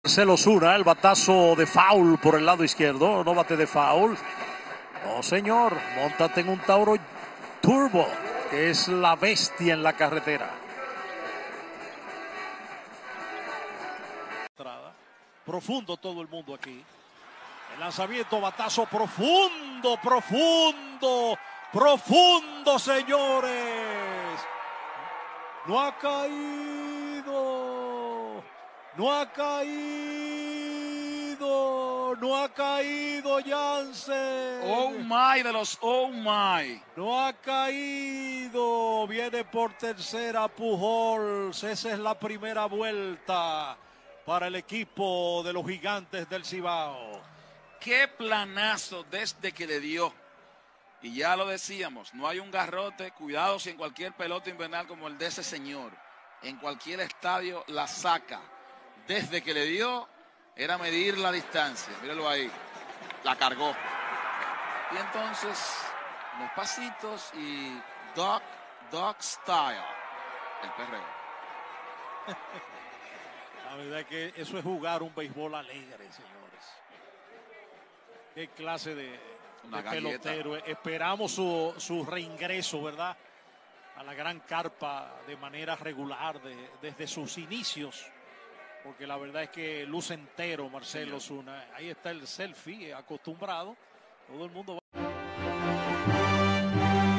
Marcelo Osuna, el batazo de foul por el lado izquierdo, no bate de foul. No, señor, móntate en un Tauro Turbo, que es la bestia en la carretera. Profundo todo el mundo aquí. El lanzamiento, batazo profundo, señores. No ha caído. No ha caído Jansen. Oh my de los oh my. No ha caído. Viene por tercera Pujols. Esa es la primera vuelta para el equipo de los Gigantes del Cibao. Qué planazo desde que le dio. Y ya lo decíamos, no hay un garrote. Cuidado si en cualquier pelota invernal como el de ese señor, en cualquier estadio la saca. Desde que le dio, era medir la distancia. Míralo ahí. La cargó. Y entonces, unos pasitos y dog style. El perreo. La verdad es que eso es jugar un béisbol alegre, señores. Qué clase de pelotero. Esperamos su reingreso, ¿verdad? A la gran carpa de manera regular desde sus inicios. Porque la verdad es que luce entero Marcelo Osuna. Ahí está el selfie acostumbrado. Todo el mundo va.